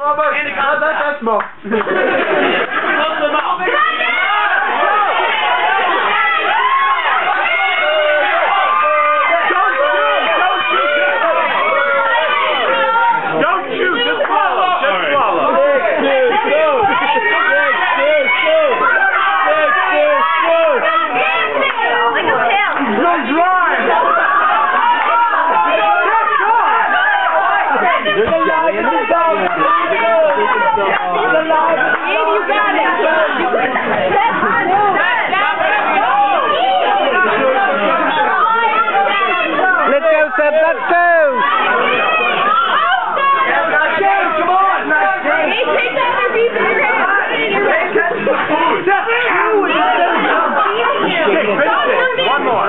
That's smoke. Close them out. Don't shoot, just swallow. Just swallow. Let's go, Seb, let's go! Come on! One more.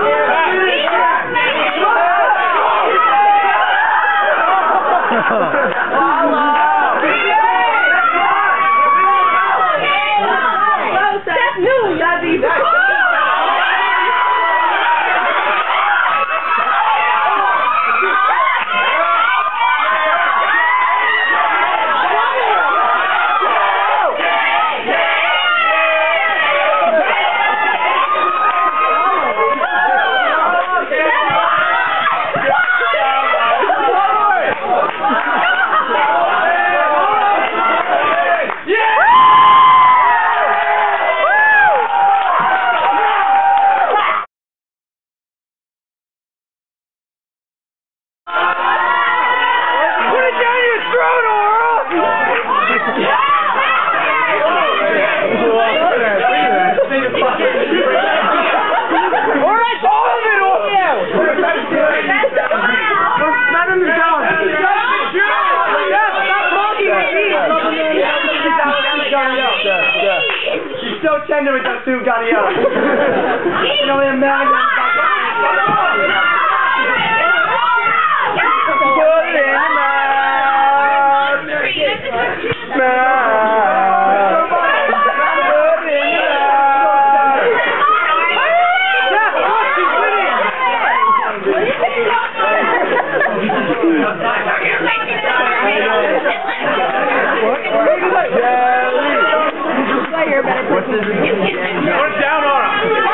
She's so tender with that suit, got it up. You know, man. What's this? Put down on him.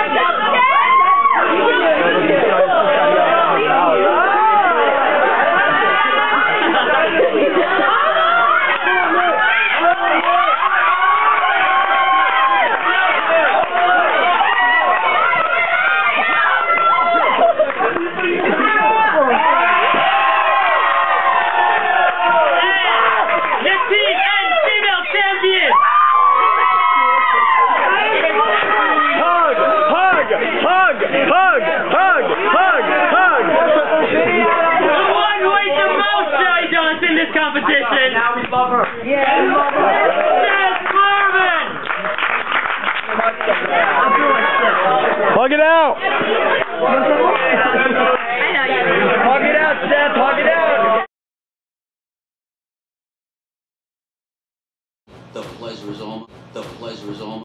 Competition. Now we love her. Yeah, we love her. Yes, Marvin. Hug it out. Hug it out, Seth. Hug it out. The pleasure is all.